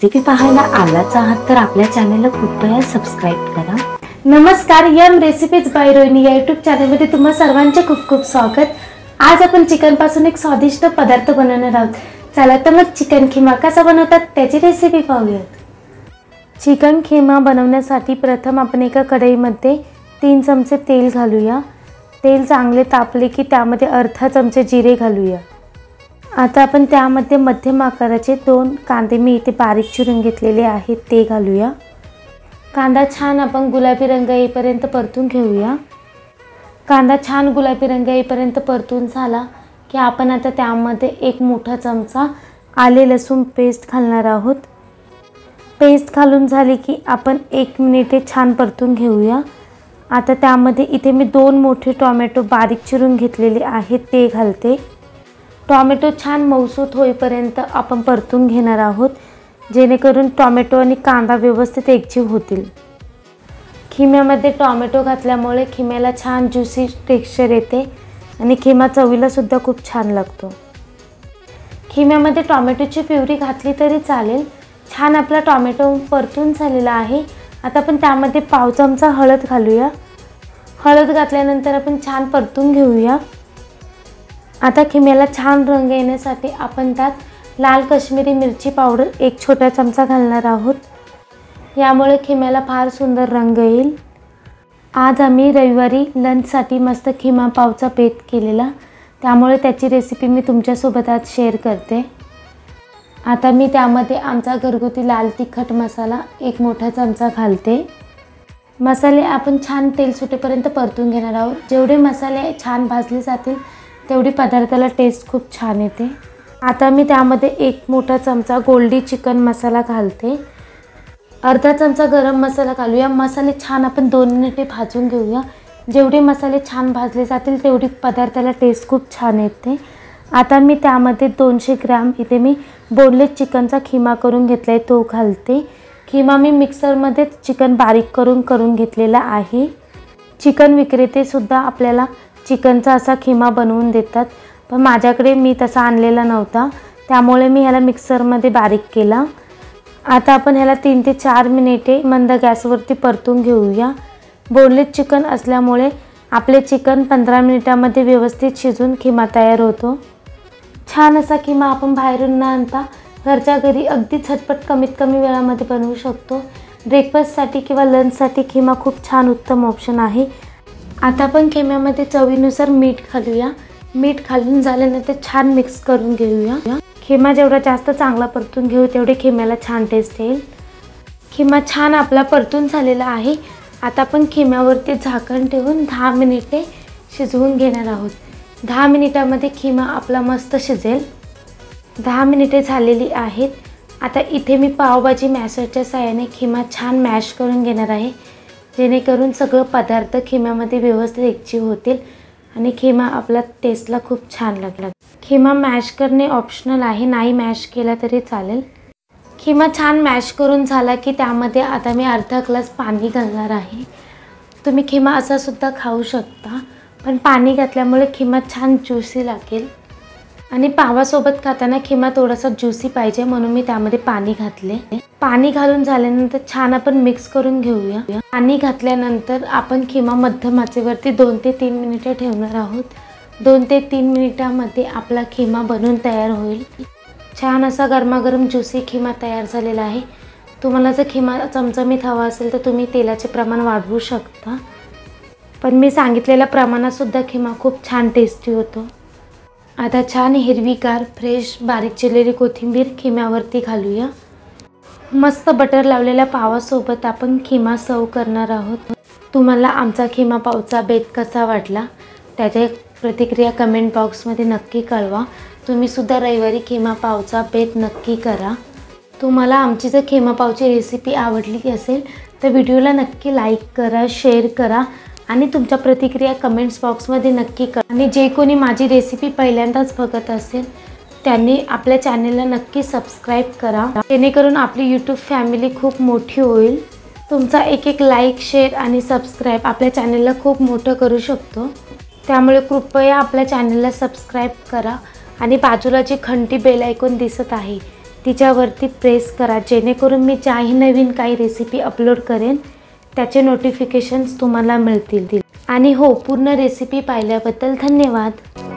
Recipe पाहायला आलाच आहात तर आपल्या चॅनलला कृपया सबस्क्राइब करा। नमस्कार, यम रेसिपीज बाय रोहिणी या यूट्यूब चॅनलमध्ये तुम्हा सर्वांचे खूप खूप स्वागत। आज आपण चिकन पासून एक स्वादिष्ट पदार्थ बनवणार आहोत। चला तर मग चिकन खिमा कसा बनवतात त्याची रेसिपी पाहूयात। चिकन खिमा बनवण्यासाठी प्रथम आपण एका कढईमध्ये 3 चमचे तेल घालूया। तेल चांगले तापले की त्यामध्ये अर्धा चमचा जिरे घालूया। आता आपण त्यामध्ये मध्यम आकाराचे 2 कांदे मी इथे बारीक चिरून घेतलेले आहेत ते घालूया। कांदा छान आपण गुलाबी रंग येईपर्यंत परतून घेऊया। कांदा छान गुलाबी रंग येईपर्यंत परतून झाला की आपण आता त्यामध्ये 1 मोठा चमचा आले लसूण पेस्ट घालणार आहोत। पेस्ट घालून झाली की आपण 1 मिनिट छान परतून घेऊया। आता त्यामध्ये इथे मी 2 मोठे टोमॅटो बारीक चिरून घेतलेले आहेत ते घालते। टोमॅटो छान मऊसूत होईपर्यंत आपण परतून घेणार आहोत, जेणेकरून टोमॅटो आणि कांदा व्यवस्थित एकजीव होतील। खिम्यामध्ये टोमॅटो घातल्यामुळे खिम्याला छान ज्युसी टेक्स्चर येते आणि खिमा चवीला सुद्धा खूप छान लागतो। खिम्यामध्ये टोमॅटोची प्युरी घातली तरी चालेल। छान आपला टोमॅटो परतून झालेला आहे। आता आपण त्यामध्ये पाव चमचा हळद घालूया। हळद घातल्यानंतर आपण छान परतून घेऊया। आता खिम्याला छान रंग येण्यासाठी आपण त्यात लाल काश्मीरी मिरची पावडर 1 छोटा चमचा घालणार आहोत। यामुळे खिम्याला फार सुंदर रंग येईल। आज आम्ही रविवारी लंचसाठी मस्त खिमा पावचा बेत केलेला, त्यामुळे त्याची रेसिपी मी तुमच्यासोबत आज शेअर करते। आता मी त्यामध्ये आमचा घरगुती लाल तिखट मसाला 1 मोठा चमचा घालते। मसाले आपण छान तेल सुटेपर्यंत परतून घेणार आहोत। जेवढे मसाले छान भाजले जातील तेवढी पदार्थाला टेस्ट खूप छान येते। आता मी त्यामध्ये 1 मोठा चमचा गोल्डी चिकन मसाला घालते। अर्धा चमचा गरम मसाला घालूया। मसाले छान आपण 2 मिनिटे भाजून घेऊया। जेवढे मसाले छान भाजले जातील तेवढी पदार्थाला टेस्ट खूप छान येते। आता मी त्यामध्ये 200 ग्रॅम इथे मी बोनलेस चिकनचा खिमा करून घेतलाय तो घालते। खिमा मी मिक्सरमध्ये चिकन बारीक करून घेतलेला आहे। चिकन विक्रेते सुद्धा आपल्याला चिकनचा असा खिमा बनवून देतात, पण माझ्याकडे मी तसा आणलेला नव्हता, त्यामुळे मी ह्याला मिक्सरमध्ये बारीक केला। आता आपण ह्याला 3 ते 4 मिनिटे मंद गॅसवरती परतून घेऊया। बोनलेस चिकन असल्यामुळे आपले चिकन 15 मिनिटांमध्ये व्यवस्थित शिजून खिमा तयार होतो। छान असा खिमा आपण बाहेरून न आणता घरच्या घरी अगदी झटपट कमीत कमी वेळामध्ये बनवू शकतो। ब्रेकफास्टसाठी किंवा लंचसाठी खिमा खूप छान उत्तम ऑप्शन आहे। आता आपण खिम्यामध्ये चवीनुसार मीठ घालूया। मीठ घालून झाल्यानंतर छान मिक्स करून घेऊया। खिमा जेवढा जास्त चांगला परतून घेऊ तेवढे खिम्याला छान टेस्ट येईल। खिमा छान आपला परतून झालेला आहे। आता आपण खिम्यावरती झाकण ठेवून 10 मिनिटे शिजवून घेणार आहोत। 10 मिनिटांमध्ये खिमा आपला मस्त शिजेल। 10 मिनिटे झालेली आहेत। आता इथे मी पावभाजी मॅशरच्या साहाय्याने खिमा छान मॅश करून घेणार आहे, जेणेकरून सगळं पदार्थ खिम्यामध्ये व्यवस्थित एकजीव होतील आणि खिमा आपला टेस्टला खूप छान लागला। खिमा मॅश करणे ऑप्शनल आहे, नाही मॅश केला तरी चालेल। खिमा छान मॅश करून झाला की त्यामध्ये आता मी अर्धा ग्लास पाणी घालणार आहे। तुम्ही खिमा असा सुद्धा खाऊ शकता, पण पाणी घातल्यामुळे खिमा छान ज्युसी लागेल आणि पावासोबत खाताना खिमा थोडासा ज्युसी पाहिजे, म्हणून मी त्यामध्ये पाणी घातले। पाणी घालून झाल्यानंतर छान आपण मिक्स करून घेऊया। पाणी घातल्यानंतर आपण खिमा मध्यम आचेवरती 2 ते 3 मिनिटे ठेवणार आहोत। 2 ते 3 मिनिटांमध्ये आपला खिमा बनून तयार होईल। छान असा गरमागरम ज्युसी खिमा तयार झालेला आहे। तुम्हाला जर खिमा चमचमीत हवा असेल तर तुम्ही तेलाचे प्रमाण वाढवू शकता, पण मी सांगितलेल्या प्रमाणातसुद्धा खिमा खूप छान टेस्टी होतो। आता छान हिरवीगार फ्रेश बारीक चिरलेली कोथिंबीर खिम्यावरती घालूया। मस्त बटर लावलेल्या पावासोबत आपण खिमा सर्व करणार आहोत। तुम्हाला आमचा खिमा पावचा बेत कसा वाटला त्याची प्रतिक्रिया कमेंट बॉक्समध्ये नक्की कळवा। तुम्ही सुद्धा रविवारी खिमा पावचा बेत नक्की करा। तुम्हाला आमची जर खिमा पावची रेसिपी आवडली असेल तर व्हिडिओला नक्की लाईक करा, शेअर करा आणि तुमच्या प्रतिक्रिया कमेंट्स बॉक्समध्ये नक्की करा। आणि जे कोणी माझी रेसिपी पहिल्यांदाच बघत असेल त्यांनी आपल्या चॅनलला नक्की सबस्क्राइब करा, जेणेकरून आपली यूट्यूब फॅमिली खूप मोठी होईल। तुमचा एक लाईक, शेअर आणि सबस्क्राइब आपल्या चॅनलला खूप मोठं करू शकतो, त्यामुळे कृपया आपल्या चॅनलला सबस्क्राइब करा आणि बाजूला जी घंटी बेल आयकॉन दिसत आहे तिच्यावरती प्रेस करा, जेणेकरून मी ज्याही नवीन काही रेसिपी अपलोड करेन त्याचे नोटिफिकेशन्स तुम्हाला मिळतील. आणि हो, पूर्ण रेसिपी पाहिल्याबद्दल धन्यवाद.